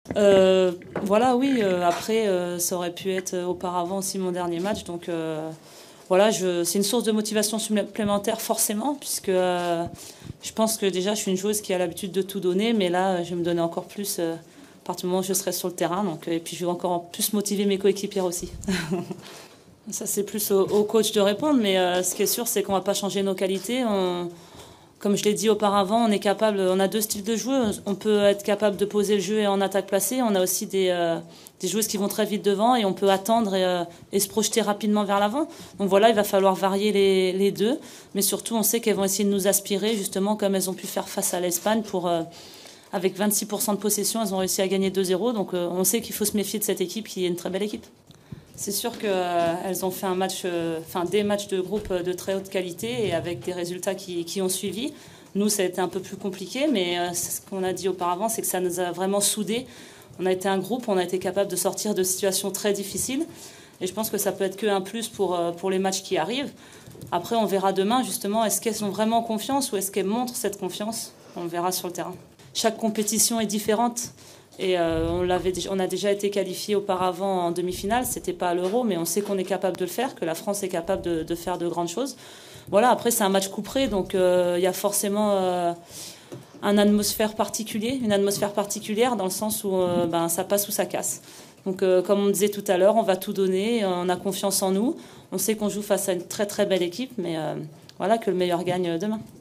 Voilà, oui. Après, ça aurait pu être auparavant aussi mon dernier match. Donc voilà, c'est une source de motivation supplémentaire forcément, puisque je pense que déjà je suis une joueuse qui a l'habitude de tout donner, mais là je vais me donner encore plus à partir du moment où je serai sur le terrain. Donc, et puis je vais encore plus motiver mes coéquipières aussi. Ça c'est plus au coach de répondre, mais ce qui est sûr c'est qu'on va pas changer nos qualités. Comme je l'ai dit auparavant, on a deux styles de jeu. On peut être capable de poser le jeu et en attaque placée. On a aussi des joueuses qui vont très vite devant et on peut attendre et se projeter rapidement vers l'avant. Donc voilà, il va falloir varier les deux. Mais surtout, on sait qu'elles vont essayer de nous aspirer, justement, comme elles ont pu faire face à l'Espagne. Avec 26% de possession, elles ont réussi à gagner 2-0. Donc on sait qu'il faut se méfier de cette équipe qui est une très belle équipe. C'est sûr qu'elles ont fait des matchs de groupe de très haute qualité et avec des résultats qui ont suivi. Nous, ça a été un peu plus compliqué, mais ce qu'on a dit auparavant, c'est que ça nous a vraiment soudés. On a été un groupe, on a été capable de sortir de situations très difficiles. Et je pense que ça peut être qu'un plus pour les matchs qui arrivent. Après, on verra demain, justement, est-ce qu'elles ont vraiment confiance ou est-ce qu'elles montrent cette confiance? On le verra sur le terrain. Chaque compétition est différente. Et on a déjà été qualifié auparavant en demi-finale. C'était pas à l'Euro, mais on sait qu'on est capable de le faire, que la France est capable de faire de grandes choses. Voilà, après, c'est un match couperé, donc il y a forcément une atmosphère particulière dans le sens où ça passe ou ça casse. Donc, comme on disait tout à l'heure, on va tout donner, on a confiance en nous. On sait qu'on joue face à une très très belle équipe, mais voilà, que le meilleur gagne demain.